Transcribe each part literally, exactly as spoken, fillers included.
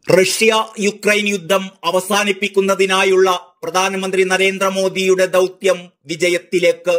Russia Ukraine യുദ്ധം അവസാനിപ്പിക്കുന്നതിനായുള്ള പ്രധാനമന്ത്രി നരേന്ദ്രമോദിയുടെ ദൗത്യം വിജയത്തിലേക്ക്.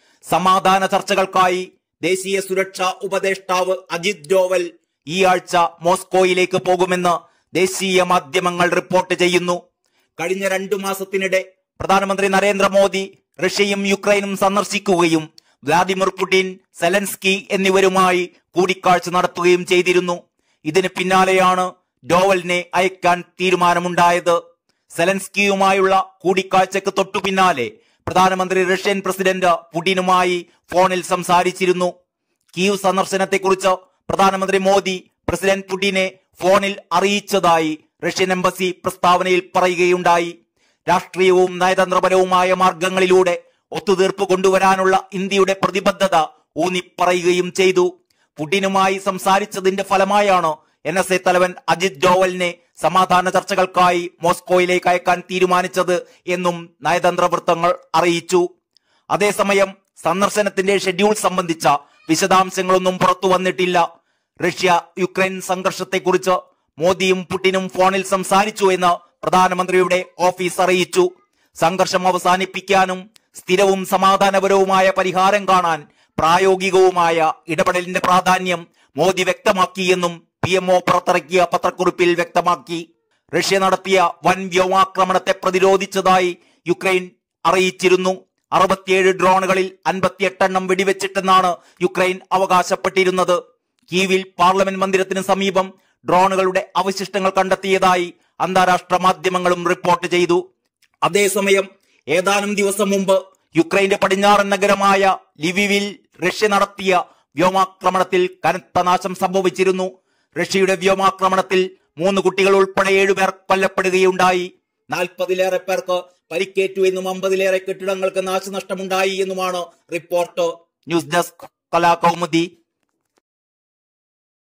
സമാധാന ചർച്ചകൾക്കായി ദേശീയ സുരക്ഷാ ഉപദേഷ്ടാവ് അജിത് ഡോവൽ ഈ ആഴ്ച മോസ്കോയിലേക്ക് പോകുമെന്ന് ദേശീയ മാധ്യമങ്ങൾ റിപ്പോർട്ട് ചെയ്യുന്നു. കഴിഞ്ഞ രണ്ടു മാസത്തിനിടെ പ്രധാനമന്ത്രി നരേന്ദ്രമോദി റഷ്യയും യുക്രൈനും സന്ദർശിക്കുകയും വ്ളാദിമിർ പുടിൻ, സെലൻസ്കി എന്നിവരുമായി കൂടിക്കാഴ്ച നടത്തുകയും ചെയ്തിരുന്നു. ഇതിന് പിന്നാലെയാണ് ഡോവലിനെ അയക്കാൻ തീരുമാനമുണ്ടായത്. സെലൻസ്കിയുമായുള്ള കൂടിക്കാഴ്ചക്ക് തൊട്ടു പിന്നാലെ പ്രധാനമന്ത്രി റഷ്യൻ പ്രസിഡന്റ് പുടിനുമായി ഫോണിൽ സംസാരിച്ചിരുന്നു. കീവ് സന്ദർശനത്തെക്കുറിച്ച് പ്രധാനമന്ത്രി മോദി പ്രസിഡന്റ് പുടിനെ ഫോണിൽ അറിയിച്ചതായി റഷ്യൻ എംബസി പ്രസ്താവനയിൽ പറയുകയുണ്ടായി. രാഷ്ട്രീയവും നയതന്ത്രപരവുമായ മാർഗങ്ങളിലൂടെ ഒത്തുതീർപ്പ് കൊണ്ടുവരാനുള്ള ഇന്ത്യയുടെ പ്രതിബദ്ധത ഊന്നിപ്പറയുകയും ചെയ്തു. പുടിനുമായി സംസാരിച്ചതിന്റെ ഫലമായാണ് എൻ എസ് എ തലവൻ അജിത് ഡോവലിനെ സമാധാന ചർച്ചകൾക്കായി മോസ്കോയിലേക്ക് അയക്കാൻ തീരുമാനിച്ചത് എന്നും നയതന്ത്ര വൃത്തങ്ങൾ അറിയിച്ചു. അതേസമയം സന്ദർശനത്തിന്റെ ഷെഡ്യൂൾ സംബന്ധിച്ച വിശദാംശങ്ങളൊന്നും പുറത്തു വന്നിട്ടില്ല. റഷ്യ യുക്രൈൻ സംഘർഷത്തെക്കുറിച്ച് മോദിയും പുടിനും ഫോണിൽ സംസാരിച്ചു എന്ന് പ്രധാനമന്ത്രിയുടെ ഓഫീസ് അറിയിച്ചു. സംഘർഷം അവസാനിപ്പിക്കാനും സ്ഥിരവും സമാധാനപരവുമായ പരിഹാരം കാണാൻ പ്രായോഗികവുമായ ഇടപെടലിന്റെ പ്രാധാന്യം മോദി വ്യക്തമാക്കിയെന്നും പി എം ഒ പുറത്തിറക്കിയ പത്രക്കുറിപ്പിൽ വ്യക്തമാക്കി. റഷ്യ നടത്തിയ വൻ വ്യോമാക്രമണത്തെ പ്രതിരോധിച്ചതായി യുക്രൈൻ അറിയിച്ചിരുന്നു. അറുപത്തിയേഴ് ഡ്രോണുകളിൽ അൻപത്തിയെട്ട് എണ്ണം വെടിവെച്ചിട്ടെന്നാണ് യുക്രൈൻ അവകാശപ്പെട്ടിരുന്നത്. കീവിൽ പാർലമെന്റ് മന്ദിരത്തിന് സമീപം ഡ്രോണുകളുടെ അവശിഷ്ടങ്ങൾ കണ്ടെത്തിയതായി അന്താരാഷ്ട്ര മാധ്യമങ്ങളും റിപ്പോർട്ട് ചെയ്തു. അതേസമയം ഏതാനും ദിവസം മുമ്പ് യുക്രൈന്റെ പടിഞ്ഞാറൻ നഗരമായ ലിവിവിൽ റഷ്യ നടത്തിയ വ്യോമാക്രമണത്തിൽ കനത്ത നാശം സംഭവിച്ചിരുന്നു. റഷ്യയുടെ വ്യോമാക്രമണത്തിൽ മൂന്ന് കുട്ടികൾ ഉൾപ്പെടെ ഏഴുപേർ കൊല്ലപ്പെടുകയുണ്ടായി. നാൽപ്പതിലേറെ പേർക്ക് പരിക്കേറ്റു എന്നും അമ്പതിലേറെ കെട്ടിടങ്ങൾക്ക് നാശനഷ്ടമുണ്ടായി എന്നുമാണ് റിപ്പോർട്ട്. News desk Kalakaumudi.